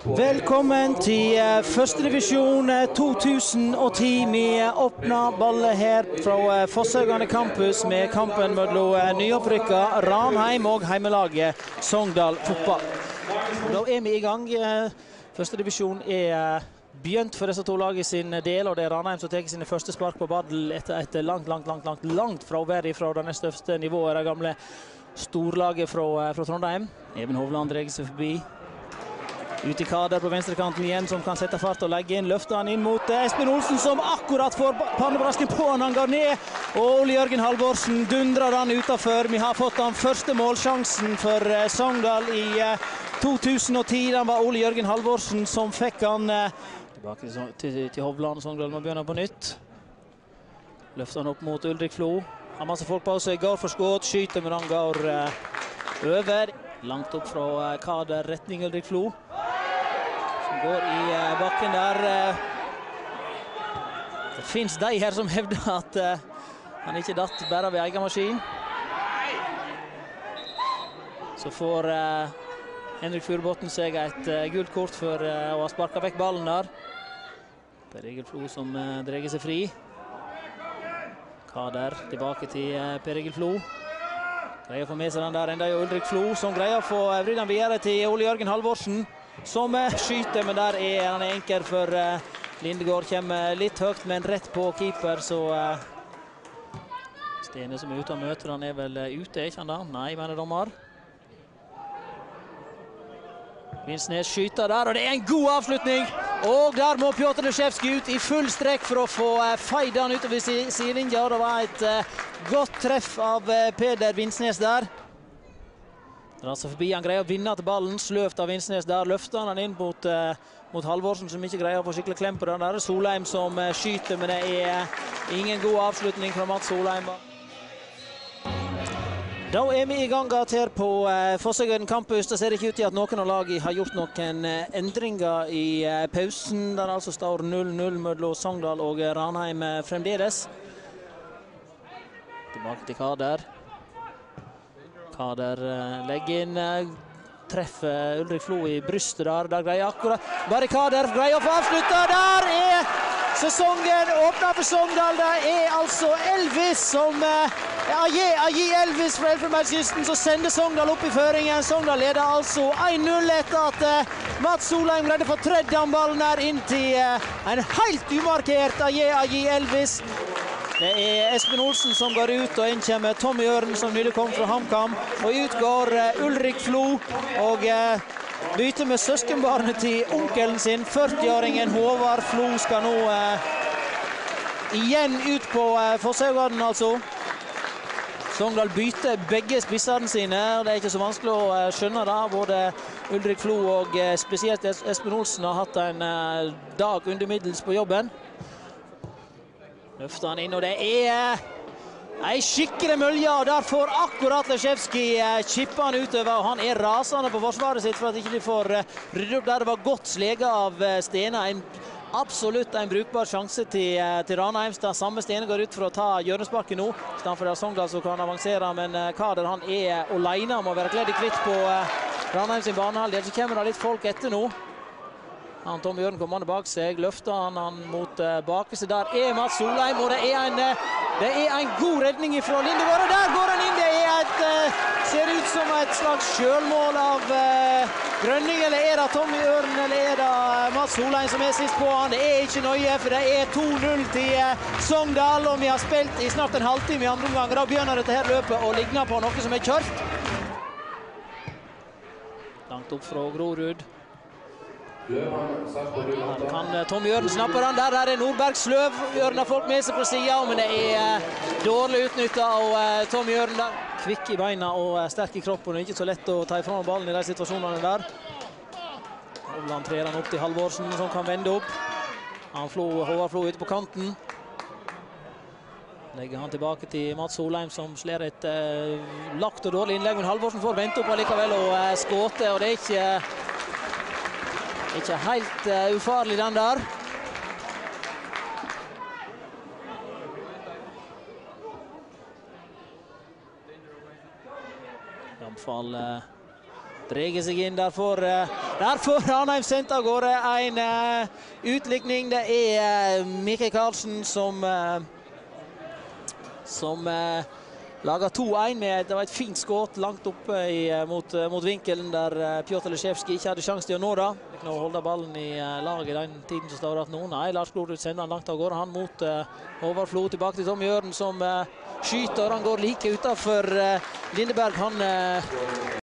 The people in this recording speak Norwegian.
Velkommen til første divisjon 2010. Vi åpner ballet her fra Fosshaugane campus med kampen mellom nyopprykka Ranheim og heimelaget Sogndal fotball. Da vi i gang. Første divisjon begynt for disse to lagene sin del, og det Ranheim som tar sine første spark på baddel etter et langt fravær fra det nest øverste nivået, det gamle storlaget fra Trondheim. Even Hovland dreier seg forbi. Ut i Kader på venstrekanten igjen, som kan sette fart og legge inn. Løfter han inn mot Espen Olsen, som akkurat får pannebrasken på han. Han går ned, og Ole Jørgen Halvorsen dundrer han utenfor. Vi har fått den første målsjansen for Sogndal i 2010. Den var Ole Jørgen Halvorsen som fikk han tilbake til Hovland. Sogndal må begynne på nytt. Løfter han opp mot Ulrik Flo. Har masse folk på seg, går for skåt, skyter, men han går over. Langt opp fra Kader, retning Ulrik Flo. Som går i bakken der. Det finnes de her som hevder at han ikke datt bare ved egen maskin. Så får Henrik Furubotn seg et gult kort for å ha sparket vekk ballen der. Per Egil Flo som dreier seg fri. Kader tilbake til Per Egil Flo. Greier å få med seg den der, enda jo Ulrik Flo, som greier å få vridd den videre til Ole Jørgen Halvorsen, som skyter, men der han enkel for Lindegård. Kommer litt høyt, men rett på keeper, så Stene som ute og møter, han vel ute, ikke han da? Nei, mener dommer. Vinsnes skyter der, og det en god avslutning. Og der må Pjotr Leszewski ut i full strekk for å få feid han utover sidelinja. Det var et godt treff av Peder Vinsnes der. Drar seg forbi, han greier å vinne til ballen. Sløvt av Vinsnes der, løfter han inn mot Halvorsen, som ikke greier å få skikkelig klem på den der. Solheim som skyter, men det ingen god avslutning fra Mats Solheim. Da vi i gang her på Fosshaugane campus. Det ser ikke ut til at noen av lagene har gjort noen endringer i pausen, der altså står 0-0 mellom Sogndal og Ranheim fremdeles. Tilbake til Kader. Kader legger inn, treffer Ulrik Flo i brystet der. Der greier akkurat bare Kader greier å få avsluttet. Der sesongen åpnet for Sogndal. Det altså Elvis som Elvis fra Elfenbenskysten som sender Sogndal opp i føringen. Sogndal leder altså 1-0 etter at Mats Solheim greide å få tredd den ballen her inn til en helt umarkert Elvis. Det Espen Olsen som går ut, og inn kommer Tommy Ørn som nylig kom fra HamKam. Og ut går Ulrik Flo, og bytter med søskenbarnet til onkelen sin. 40-åringen Håvard Flo skal nå igjen ut på Fosshaugane, altså. Sogndal bytter begge spisserne sine, og det ikke så vanskelig å skjønne det. Både Ulrik Flo og spesielt Espen Olsen har hatt en dag under middels på jobben. Løfter han inn, og det en skikkelig mølje, og der får akkurat Leszewski chippa han utover, og han rasende på forsvaret sitt for at ikke de får rydde opp der. Det var godt sleget av Stene. Absolutt en brukbar sjanse til Ranheim. Samme Stene går ut for å ta hjørnesparken nå. Stamfor der Sogndal så kan avansere, men Kader han alene om å være kledd i kvitt på Ranheim sin banehalvdel. Så kommer det litt folk etter nå. Tommy Ørn kommer bak seg, løfter han mot bakelse. Der Mats Solheim, og det en god redning fra Lindegård, og der går han inn. Det ser ut som et slags selvmål av Grønning, eller det Tommy Ørn, eller det Mats Solheim som sist på han. Det ikke nøye, for det 2-0 til Sogndal, og vi har spilt i snart en halvtime i andre omgang. Da begynner dette her løpet å ligne på noe som kjørt. Langt opp fra Grorud. Kan Tommy Ørn snappe den der. Der Nordberg sløv. Ørn har folk med seg på siden, men det dårlig utnyttet av Tommy Ørn der. Kvikk i beina og sterk i kroppen, og ikke så lett å ta ifra ballen i de situasjonene der. Hovland trer han opp til Halvorsen, som kan vende opp. Håvard Flo ute på kanten. Legger han tilbake til Mats Solheim, som slår et lagt og dårlig innlegg, men Halvorsen får vente opp allikevel og skåte, og det ikke helt ufarlig den der. I alle fall Dreger seg inn, der får Ranheim sendt av gårde en utlikning. Det Mikael Karlsen som lager 2-1 med, det var et fint skått langt oppe mot vinkelen der Pjotr Leszewski ikke hadde sjanse til å nå det. Ikke noe å holde ballen i laget i den tiden som står at nå. Nei, Lars Blodrud sender han langt av gårde. Han mot Håvard Flo, tilbake til Tom Jørgen som skyter. Han går like utenfor Lindeberg. Han